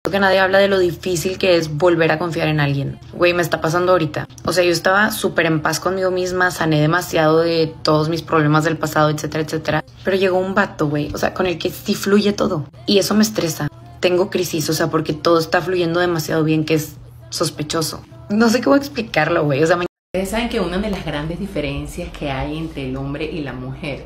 Que nadie habla de lo difícil que es volver a confiar en alguien. Güey, me está pasando ahorita. O sea, yo estaba súper en paz conmigo misma, sané demasiado de todos mis problemas del pasado, etcétera, etcétera. Pero llegó un vato, güey, o sea, con el que sí fluye todo. Y eso me estresa. Tengo crisis, o sea, porque todo está fluyendo demasiado bien, que es sospechoso. No sé cómo explicarlo, güey. O sea, Ustedes saben que una de las grandes diferencias que hay entre el hombre y la mujer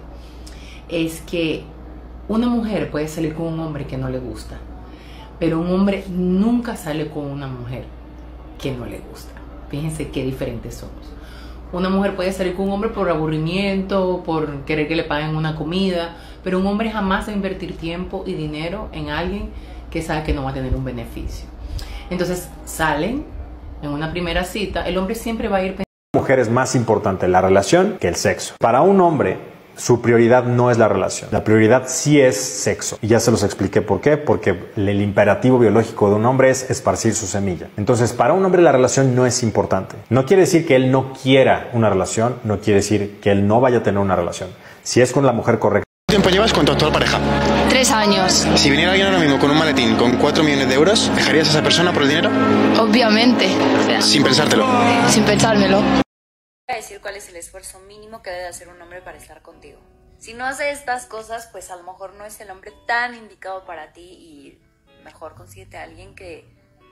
es que una mujer puede salir con un hombre que no le gusta, pero un hombre nunca sale con una mujer que no le gusta. Fíjense qué diferentes somos. Una mujer puede salir con un hombre por aburrimiento, por querer que le paguen una comida, pero un hombre jamás va a invertir tiempo y dinero en alguien que sabe que no va a tener un beneficio. Entonces salen en una primera cita, el hombre siempre va a ir pensando. Mujer es más importante la relación que el sexo. Para un hombre, su prioridad no es la relación. La prioridad sí es sexo. Y ya se los expliqué por qué. Porque el imperativo biológico de un hombre es esparcir su semilla. Entonces, para un hombre la relación no es importante. No quiere decir que él no quiera una relación. No quiere decir que él no vaya a tener una relación. Si es con la mujer correcta. ¿Cuánto tiempo llevas con tu actual pareja? 3 años. Si viniera alguien ahora mismo con un maletín con 4 millones de euros, ¿dejarías a esa persona por el dinero? Obviamente. Sin pensártelo. Sin pensármelo. A decir cuál es el esfuerzo mínimo que debe hacer un hombre para estar contigo. Si no hace estas cosas, pues a lo mejor no es el hombre tan indicado para ti y mejor consíguete a alguien que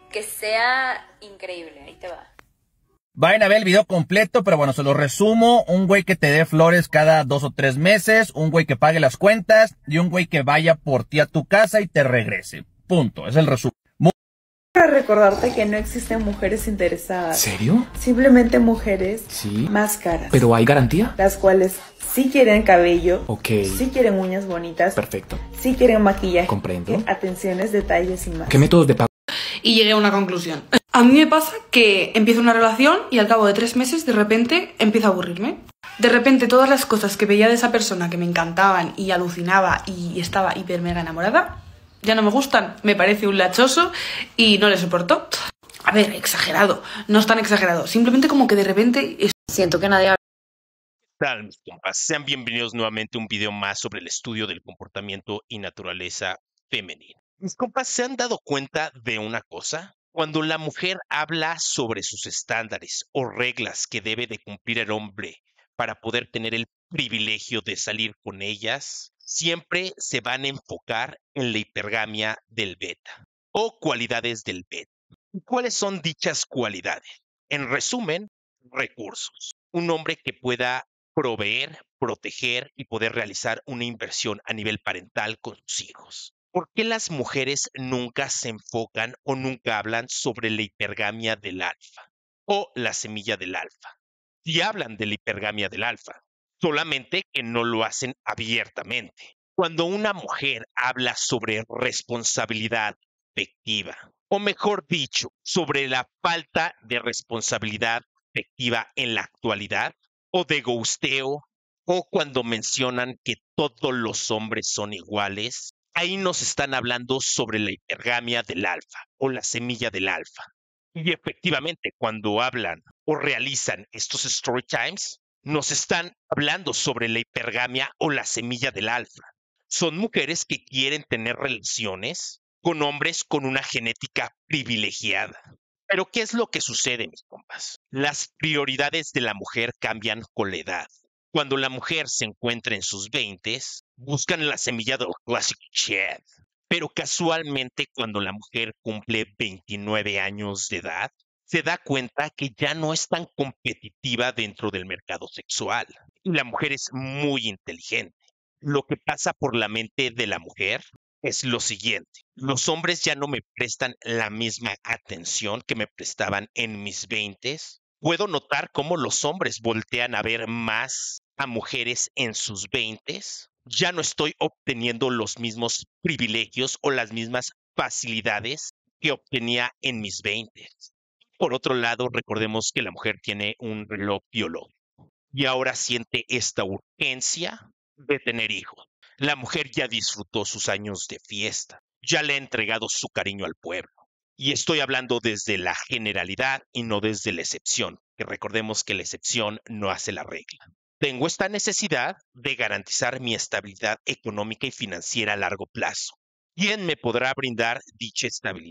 sea increíble. Ahí te va. Vayan a ver el video completo, pero bueno, se lo resumo. Un güey que te dé flores cada 2 o 3 meses, un güey que pague las cuentas y un güey que vaya por ti a tu casa y te regrese. Punto, es el resumen. Para recordarte que no existen mujeres interesadas. ¿Serio? Simplemente mujeres Sí. más caras. ¿Pero hay garantía? Las cuales sí quieren cabello. Ok. Sí quieren uñas bonitas. Perfecto. Sí quieren maquillaje. Comprendo. Atenciones, detalles y más. ¿Qué métodos de pago? Y llegué a una conclusión. A mí me pasa que empiezo una relación y al cabo de 3 meses de repente empiezo a aburrirme. De repente todas las cosas que veía de esa persona que me encantaban y alucinaba y estaba hiper mega enamorada, ya no me gustan. Me parece un lachoso y no le soporto. A ver, exagerado. No es tan exagerado. Simplemente como que de repente siento que nadie habla. ¿Qué tal, mis compas? Sean bienvenidos nuevamente a un video más sobre el estudio del comportamiento y naturaleza femenina. Mis compas, ¿se han dado cuenta de una cosa? Cuando la mujer habla sobre sus estándares o reglas que debe de cumplir el hombre para poder tener el privilegio de salir con ellas, siempre se van a enfocar en la hipergamia del beta o cualidades del beta. ¿Cuáles son dichas cualidades? En resumen, recursos. Un hombre que pueda proveer, proteger y poder realizar una inversión a nivel parental con sus hijos. ¿Por qué las mujeres nunca se enfocan o nunca hablan sobre la hipergamia del alfa o la semilla del alfa? Si hablan de la hipergamia del alfa, solamente que no lo hacen abiertamente. Cuando una mujer habla sobre responsabilidad afectiva, o mejor dicho, sobre la falta de responsabilidad afectiva en la actualidad, o de ghosteo, o cuando mencionan que todos los hombres son iguales, ahí nos están hablando sobre la hipergamia del alfa o la semilla del alfa. Y efectivamente, cuando hablan o realizan estos story times, nos están hablando sobre la hipergamia o la semilla del alfa. Son mujeres que quieren tener relaciones con hombres con una genética privilegiada. Pero ¿qué es lo que sucede, mis compas? Las prioridades de la mujer cambian con la edad. Cuando la mujer se encuentra en sus 20s, buscan la semilla del clásico Chad. Pero casualmente, cuando la mujer cumple 29 años de edad, se da cuenta que ya no es tan competitiva dentro del mercado sexual. Y la mujer es muy inteligente. Lo que pasa por la mente de la mujer es lo siguiente. Los hombres ya no me prestan la misma atención que me prestaban en mis 20s. Puedo notar cómo los hombres voltean a ver más a mujeres en sus 20s. Ya no estoy obteniendo los mismos privilegios o las mismas facilidades que obtenía en mis 20s. Por otro lado, recordemos que la mujer tiene un reloj biológico y ahora siente esta urgencia de tener hijos. La mujer ya disfrutó sus años de fiesta, ya le ha entregado su cariño al pueblo. Y estoy hablando desde la generalidad y no desde la excepción, que recordemos que la excepción no hace la regla. Tengo esta necesidad de garantizar mi estabilidad económica y financiera a largo plazo. ¿Quién me podrá brindar dicha estabilidad?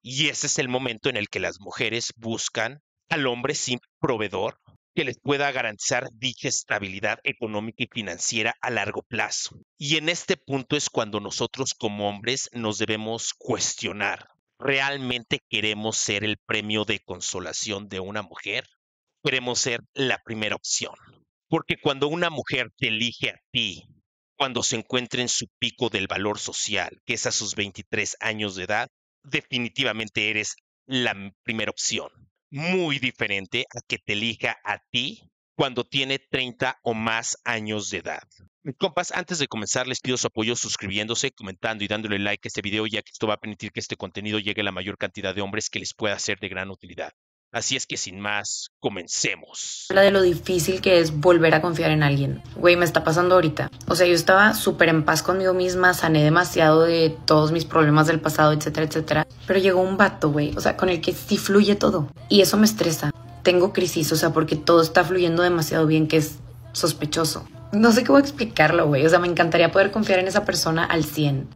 Y ese es el momento en el que las mujeres buscan al hombre sin proveedor que les pueda garantizar dicha estabilidad económica y financiera a largo plazo. Y en este punto es cuando nosotros como hombres nos debemos cuestionar. ¿Realmente queremos ser el premio de consolación de una mujer? Queremos ser la primera opción. Porque cuando una mujer te elige a ti, cuando se encuentra en su pico del valor social, que es a sus 23 años de edad, definitivamente eres la primera opción. Muy diferente a que te elija a ti cuando tiene 30 o más años de edad. Mis compas, antes de comenzar les pido su apoyo suscribiéndose, comentando y dándole like a este video, ya que esto va a permitir que este contenido llegue a la mayor cantidad de hombres que les pueda ser de gran utilidad. Así es que sin más, comencemos. Habla de lo difícil que es volver a confiar en alguien. Güey, me está pasando ahorita. O sea, yo estaba súper en paz conmigo misma, sané demasiado de todos mis problemas del pasado, etcétera, etcétera. Pero llegó un vato, güey, o sea, con el que sí fluye todo. Y eso me estresa. Tengo crisis, o sea, porque todo está fluyendo demasiado bien, que es sospechoso. No sé cómo explicarlo, güey. O sea, me encantaría poder confiar en esa persona al 100.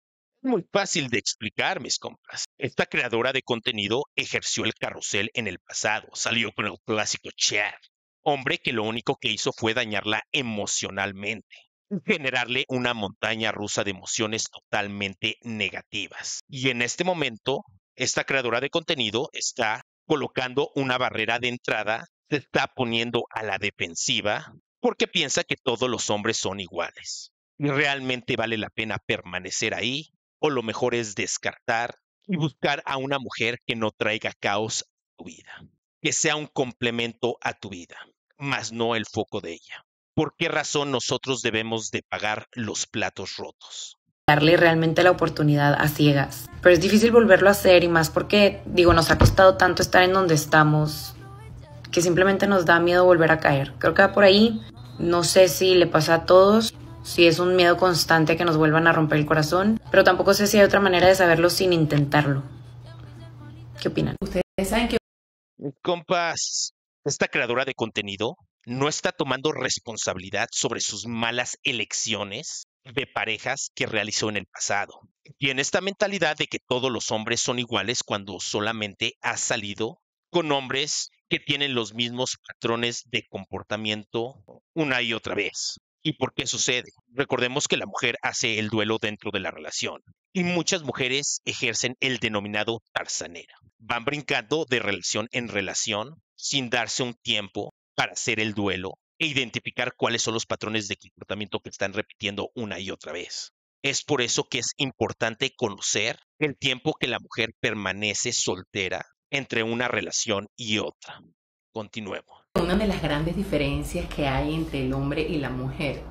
Muy fácil de explicar, mis compas. Esta creadora de contenido ejerció el carrusel en el pasado. Salió con el clásico Chad. Hombre que lo único que hizo fue dañarla emocionalmente. Generarle una montaña rusa de emociones totalmente negativas. Y en este momento, esta creadora de contenido está colocando una barrera de entrada, se está poniendo a la defensiva porque piensa que todos los hombres son iguales. ¿Y realmente vale la pena permanecer ahí? O lo mejor es descartar y buscar a una mujer que no traiga caos a tu vida, que sea un complemento a tu vida, más no el foco de ella. ¿Por qué razón nosotros debemos de pagar los platos rotos? Darle realmente la oportunidad a ciegas. Pero es difícil volverlo a hacer y más porque, digo, nos ha costado tanto estar en donde estamos que simplemente nos da miedo volver a caer. Creo que va por ahí. No sé si le pasa a todos, si es un miedo constante que nos vuelvan a romper el corazón, pero tampoco sé si hay otra manera de saberlo sin intentarlo. ¿Qué opinan? Ustedes saben que... Compas, esta creadora de contenido no está tomando responsabilidad sobre sus malas elecciones de parejas que realizó en el pasado. Tiene esta mentalidad de que todos los hombres son iguales cuando solamente ha salido con hombres que tienen los mismos patrones de comportamiento una y otra vez. ¿Y por qué sucede? Recordemos que la mujer hace el duelo dentro de la relación y muchas mujeres ejercen el denominado tarzanera. Van brincando de relación en relación sin darse un tiempo para hacer el duelo e identificar cuáles son los patrones de comportamiento que están repitiendo una y otra vez. Es por eso que es importante conocer el tiempo que la mujer permanece soltera entre una relación y otra. Continuemos. Una de las grandes diferencias que hay entre el hombre y la mujer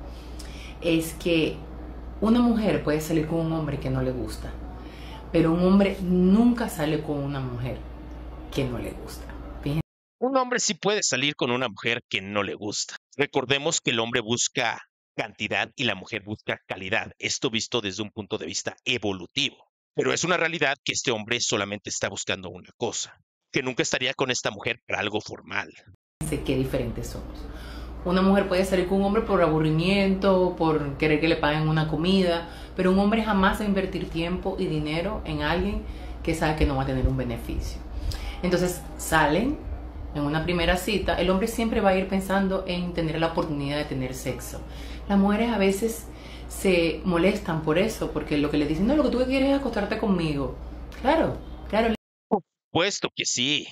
es que una mujer puede salir con un hombre que no le gusta, pero un hombre nunca sale con una mujer que no le gusta. Fíjense. Un hombre sí puede salir con una mujer que no le gusta. Recordemos que el hombre busca cantidad y la mujer busca calidad. Esto visto desde un punto de vista evolutivo. Pero es una realidad que este hombre solamente está buscando una cosa, que nunca estaría con esta mujer para algo formal. Qué diferentes somos. Una mujer puede salir con un hombre por aburrimiento, por querer que le paguen una comida, pero un hombre jamás va a invertir tiempo y dinero en alguien que sabe que no va a tener un beneficio. Entonces salen en una primera cita, el hombre siempre va a ir pensando en tener la oportunidad de tener sexo. Las mujeres a veces se molestan por eso, porque lo que les dicen, no, lo que tú quieres es acostarte conmigo. Claro. Por supuesto que sí.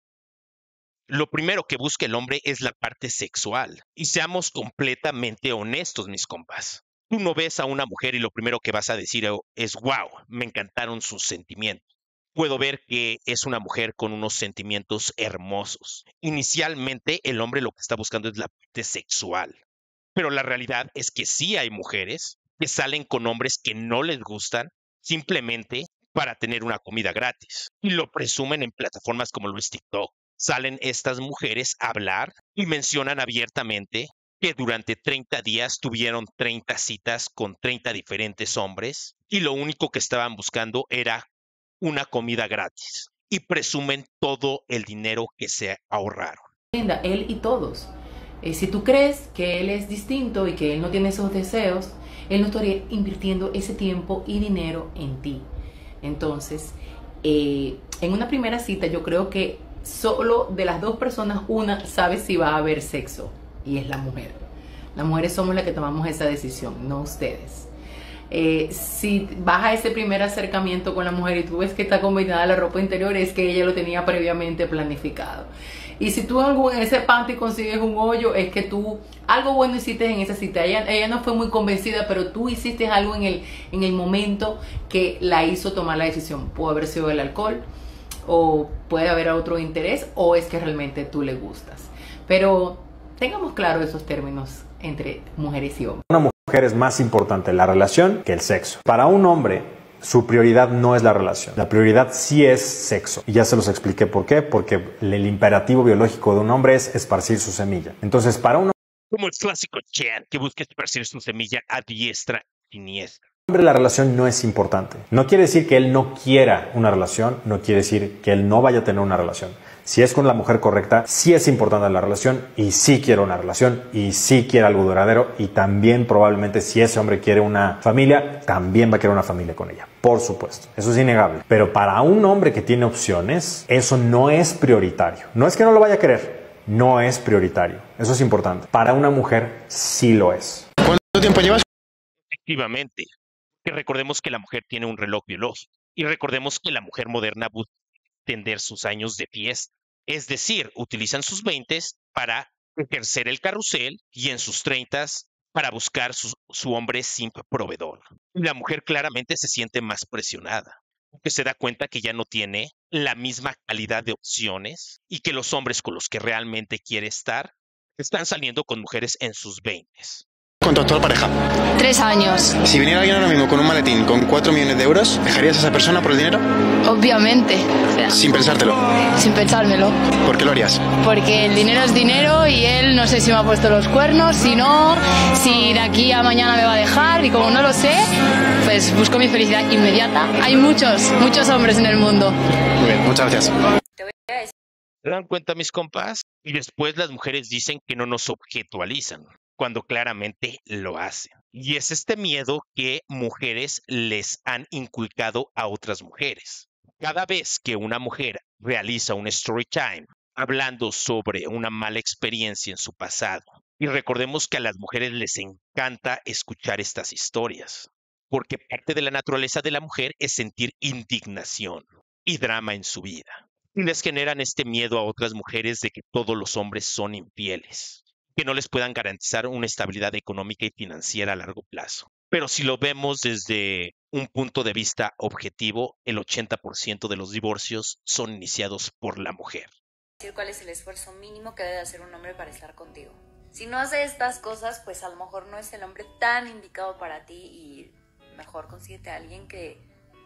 Lo primero que busca el hombre es la parte sexual. Y seamos completamente honestos, mis compas. Tú no ves a una mujer y lo primero que vas a decir es, wow, me encantaron sus sentimientos. Puedo ver que es una mujer con unos sentimientos hermosos. Inicialmente, el hombre lo que está buscando es la parte sexual. Pero la realidad es que sí hay mujeres que salen con hombres que no les gustan simplemente para tener una comida gratis. Y lo presumen en plataformas como lo es TikTok. Salen estas mujeres a hablar y mencionan abiertamente que durante 30 días tuvieron 30 citas con 30 diferentes hombres y lo único que estaban buscando era una comida gratis. Y presumen todo el dinero que se ahorraron. Él y todos. Si tú crees que él es distinto y que él no tiene esos deseos, él no estaría invirtiendo ese tiempo y dinero en ti. Entonces, En una primera cita yo creo que solo de las dos personas una sabe si va a haber sexo, y es la mujer. Las mujeres somos las que tomamos esa decisión, no ustedes. Si vas a ese primer acercamiento con la mujer y tú ves que está combinada la ropa interior, es que ella lo tenía previamente planificado. Y si tú en ese panty consigues un hoyo, es que tú algo bueno hiciste en esa cita. Ella no fue muy convencida, pero tú hiciste algo en el momento que la hizo tomar la decisión. Puede haber sido el alcohol, o puede haber otro interés, o es que realmente tú le gustas. Pero tengamos claro esos términos entre mujeres y hombres. Una mujer es más importante la relación que el sexo. Para un hombre, su prioridad no es la relación. La prioridad sí es sexo. Y ya se los expliqué por qué. Porque el imperativo biológico de un hombre es esparcir su semilla. Entonces, para un Como el clásico Chan, que busca esparcir su semilla a diestra y siniestra. hombre, la relación no es importante. No quiere decir que él no quiera una relación. No quiere decir que él no vaya a tener una relación. Si es con la mujer correcta, sí es importante la relación y sí quiere una relación y sí quiere algo duradero, y también probablemente si ese hombre quiere una familia, también va a querer una familia con ella. Por supuesto, eso es innegable. Pero para un hombre que tiene opciones, eso no es prioritario. No es que no lo vaya a querer, no es prioritario. Eso es importante. Para una mujer sí lo es. ¿Cuánto tiempo llevas? Efectivamente, que recordemos que la mujer tiene un reloj biológico y recordemos que la mujer moderna busca extender sus años de fiesta. Es decir, utilizan sus 20 para ejercer el carrusel y en sus 30 para buscar su hombre simp proveedor. La mujer claramente se siente más presionada, porque se da cuenta que ya no tiene la misma calidad de opciones y que los hombres con los que realmente quiere estar están saliendo con mujeres en sus 20. Con tu actual pareja. 3 años. Si viniera alguien ahora mismo con un maletín con 4 millones de euros, ¿dejarías a esa persona por el dinero? Obviamente. Sin pensártelo. Sin pensármelo. ¿Por qué lo harías? Porque el dinero es dinero y él no sé si me ha puesto los cuernos, si no, si de aquí a mañana me va a dejar, y como no lo sé, pues busco mi felicidad inmediata. Hay muchos hombres en el mundo. Muy bien, muchas gracias. ¿Se dan cuenta, mis compas? Y después las mujeres dicen que no nos objetualizan, cuando claramente lo hacen. Y es este miedo que mujeres les han inculcado a otras mujeres. Cada vez que una mujer realiza un story time hablando sobre una mala experiencia en su pasado, y recordemos que a las mujeres les encanta escuchar estas historias, porque parte de la naturaleza de la mujer es sentir indignación y drama en su vida. Y les generan este miedo a otras mujeres de que todos los hombres son infieles, que no les puedan garantizar una estabilidad económica y financiera a largo plazo. Pero si lo vemos desde un punto de vista objetivo, el 80% de los divorcios son iniciados por la mujer. ¿Cuál es el esfuerzo mínimo que debe hacer un hombre para estar contigo? Si no hace estas cosas, pues a lo mejor no es el hombre tan indicado para ti, y mejor consíguete a alguien que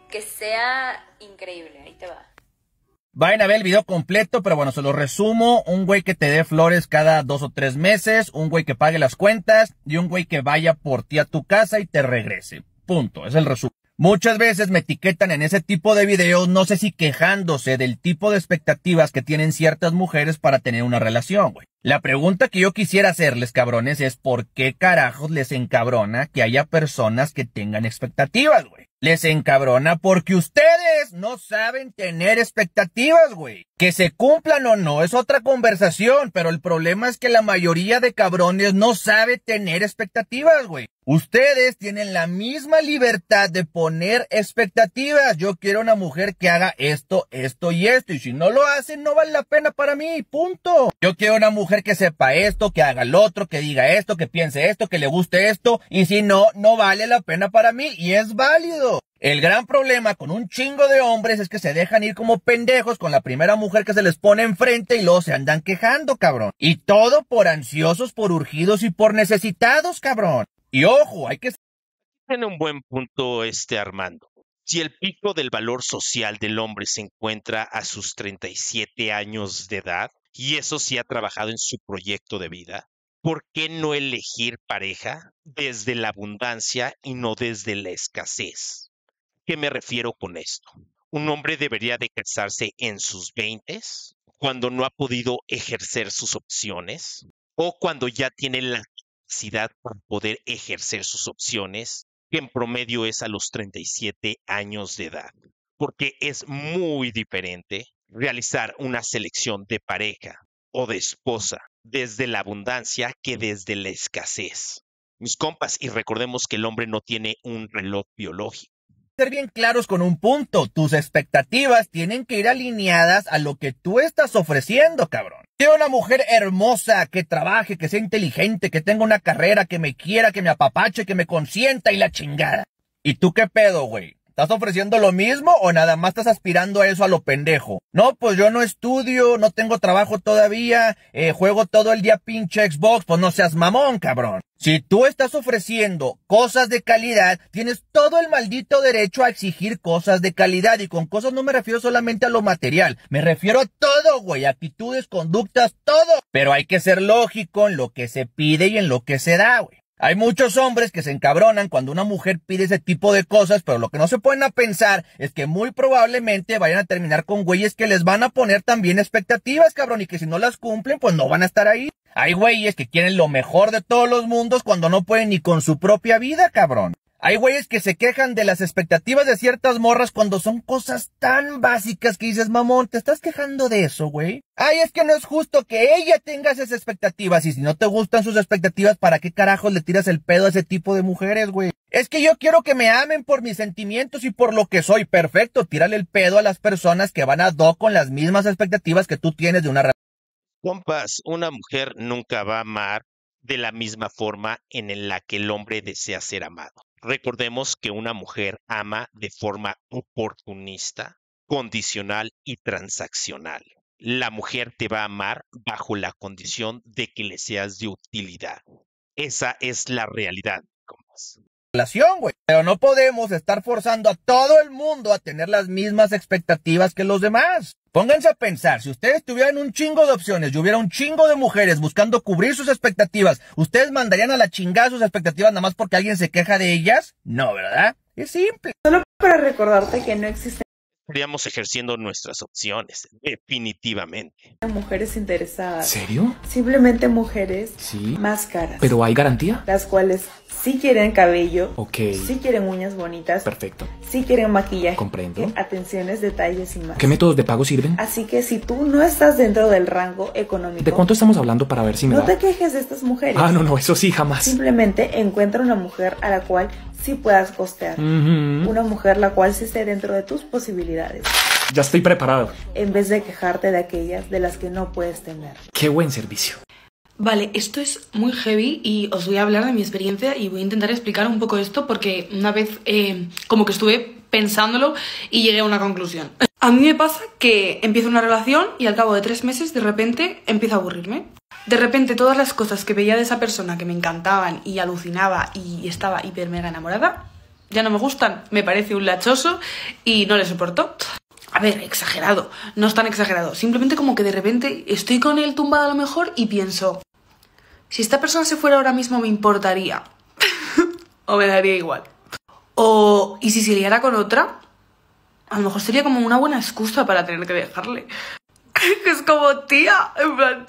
sea increíble. Ahí te va. Vayan a ver el video completo, pero bueno, se lo resumo. Un güey que te dé flores cada 2 o 3 meses, un güey que pague las cuentas y un güey que vaya por ti a tu casa y te regrese. Punto, es el resumen. Muchas veces me etiquetan en ese tipo de videos, no sé si quejándose del tipo de expectativas que tienen ciertas mujeres para tener una relación, güey. La pregunta que yo quisiera hacerles, cabrones, es ¿por qué carajos les encabrona que haya personas que tengan expectativas, güey? Les encabrona porque ustedes no saben tener expectativas, güey. Que se cumplan o no es otra conversación, pero el problema es que la mayoría de cabrones no sabe tener expectativas, güey. Ustedes tienen la misma libertad de poner expectativas. Yo quiero una mujer que haga esto, esto y esto. Y si no lo hacen, no vale la pena para mí. Punto. Yo quiero una mujer que sepa esto, que haga lo otro, que diga esto, que piense esto, que le guste esto. Y si no, no vale la pena para mí. Y es válido. El gran problema con un chingo de hombres es que se dejan ir como pendejos con la primera mujer que se les pone enfrente y luego se andan quejando, cabrón. Y todo por ansiosos, por urgidos y por necesitados, cabrón. Y ojo, hay que... Tiene un buen punto Armando. Si el pico del valor social del hombre se encuentra a sus 37 años de edad, y eso sí ha trabajado en su proyecto de vida, ¿por qué no elegir pareja desde la abundancia y no desde la escasez? ¿Qué me refiero con esto? Un hombre debería de casarse en sus 20s, cuando no ha podido ejercer sus opciones, o cuando ya tiene la capacidad para poder ejercer sus opciones, que en promedio es a los 37 años de edad. porque es muy diferente realizar una selección de pareja o de esposa desde la abundancia que desde la escasez. Mis compas, y recordemos que el hombre no tiene un reloj biológico. Ser bien claros con un punto. Tus expectativas tienen que ir alineadas a lo que tú estás ofreciendo, cabrón. Quiero una mujer hermosa, que trabaje, que sea inteligente, que tenga una carrera, que me quiera, que me apapache, que me consienta y la chingada. ¿Y tú qué pedo, güey? ¿Estás ofreciendo lo mismo o nada más estás aspirando a eso a lo pendejo? No, pues yo no estudio, no tengo trabajo todavía, juego todo el día pinche Xbox, pues no seas mamón, cabrón. Si tú estás ofreciendo cosas de calidad, tienes todo el maldito derecho a exigir cosas de calidad. Y con cosas no me refiero solamente a lo material, me refiero a todo, güey, actitudes, conductas, todo. Pero hay que ser lógico en lo que se pide y en lo que se da, güey. Hay muchos hombres que se encabronan cuando una mujer pide ese tipo de cosas, pero lo que no se pueden a pensar es que muy probablemente vayan a terminar con güeyes que les van a poner también expectativas, cabrón, y que si no las cumplen, pues no van a estar ahí. Hay güeyes que quieren lo mejor de todos los mundos cuando no pueden ni con su propia vida, cabrón. Hay güeyes que se quejan de las expectativas de ciertas morras cuando son cosas tan básicas que dices, mamón, ¿te estás quejando de eso, güey? Ay, es que no es justo que ella tenga esas expectativas, y si no te gustan sus expectativas, ¿para qué carajos le tiras el pedo a ese tipo de mujeres, güey? Es que yo quiero que me amen por mis sentimientos y por lo que soy. Perfecto, tírale el pedo a las personas que van a do con las mismas expectativas que tú tienes de una relación. Compas, una mujer nunca va a amar de la misma forma en la que el hombre desea ser amado. Recordemos que una mujer ama de forma oportunista, condicional y transaccional. La mujer te va a amar bajo la condición de que le seas de utilidad. Esa es la realidad, compas. Güey. Pero no podemos estar forzando a todo el mundo a tener las mismas expectativas que los demás. Pónganse a pensar, si ustedes tuvieran un chingo de opciones y hubiera un chingo de mujeres buscando cubrir sus expectativas, ¿ustedes mandarían a la chingada sus expectativas nada más porque alguien se queja de ellas? No, ¿verdad? Es simple. Solo para recordarte que no existen Estaríamos ejerciendo nuestras opciones, definitivamente. mujeres interesadas. ¿Serio? Simplemente mujeres Sí. más caras. ¿Pero hay garantía? Las cuales sí quieren cabello, Ok. sí quieren uñas bonitas, Perfecto. sí quieren maquillaje, Comprendo. atenciones, detalles y más. ¿Qué métodos de pago sirven? Así que si tú no estás dentro del rango económico, ¿De cuánto estamos hablando para ver si me no da? te quejes de estas mujeres. Ah, no, eso sí, jamás. Simplemente encuentra una mujer a la cual sí puedas costear. Ujú. Una mujer la cual sí esté dentro de tus posibilidades. Ya estoy preparado. En vez de quejarte de aquellas de las que no puedes tener. Qué buen servicio. Vale, esto es muy heavy y os voy a hablar de mi experiencia y voy a intentar explicar un poco esto porque una vez como que estuve pensándolo y llegué a una conclusión. A mí me pasa que empiezo una relación y al cabo de 3 meses de repente empiezo a aburrirme. De repente todas las cosas que veía de esa persona que me encantaban y alucinaba y estaba hiper mega enamorada ya no me gustan. Me parece un lachoso y no le soporto. A ver, exagerado, no es tan exagerado. Simplemente como que de repente estoy con él tumbada a lo mejor y pienso, si esta persona se fuera ahora mismo me importaría. O me daría igual. O, ¿y si se liara con otra? A lo mejor sería como una buena excusa para tener que dejarle. Es como, tía, en plan...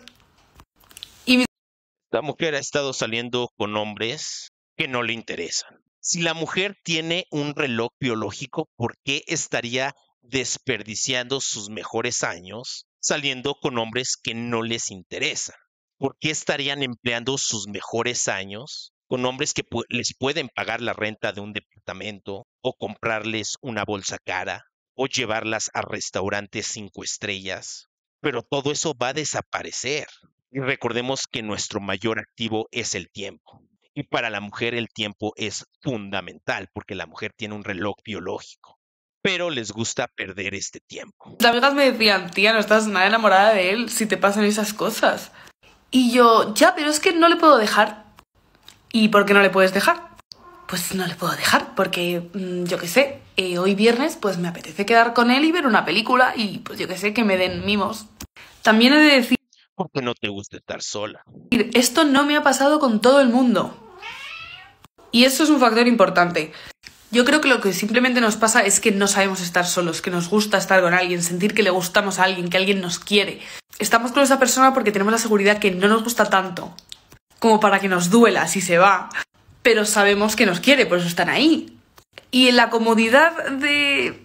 La mujer ha estado saliendo con hombres que no le interesan. Si la mujer tiene un reloj biológico, ¿por qué estaría desperdiciando sus mejores años saliendo con hombres que no les interesan? ¿Por qué estarían empleando sus mejores años con hombres que les pueden pagar la renta de un departamento o comprarles una bolsa cara o llevarlas a restaurantes 5 estrellas? Pero todo eso va a desaparecer. Y recordemos que nuestro mayor activo es el tiempo. Y para la mujer el tiempo es fundamental porque la mujer tiene un reloj biológico. Pero les gusta perder este tiempo. Las amigas me decían, tía, no estás nada enamorada de él si te pasan esas cosas. Y yo, ya, pero es que no le puedo dejar. ¿Y por qué no le puedes dejar? Pues no le puedo dejar porque, yo qué sé, hoy viernes pues me apetece quedar con él y ver una película y pues yo qué sé, que me den mimos. También he de decir... Porque no te gusta estar sola. Esto no me ha pasado con todo el mundo. Y eso es un factor importante. Yo creo que lo que simplemente nos pasa es que no sabemos estar solos, que nos gusta estar con alguien, sentir que le gustamos a alguien, que alguien nos quiere. Estamos con esa persona porque tenemos la seguridad que no nos gusta tanto como para que nos duela si se va, pero sabemos que nos quiere, por eso están ahí. Y en la comodidad de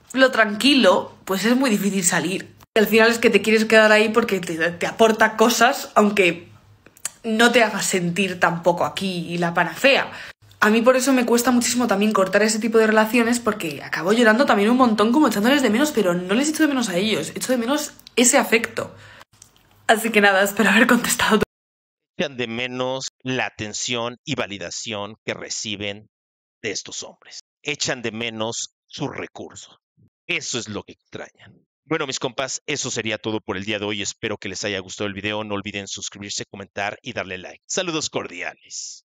lo tranquilo, pues es muy difícil salir. Al final es que te quieres quedar ahí porque te aporta cosas, aunque no te haga sentir tampoco aquí y la panacea. A mí por eso me cuesta muchísimo también cortar ese tipo de relaciones, porque acabo llorando también un montón como echándoles de menos, pero no les echo de menos a ellos, echo de menos ese afecto. Así que nada, espero haber contestado. Echan de menos la atención y validación que reciben de estos hombres. Echan de menos sus recursos. Eso es lo que extrañan. Bueno, mis compas, eso sería todo por el día de hoy. Espero que les haya gustado el video. No olviden suscribirse, comentar y darle like. Saludos cordiales.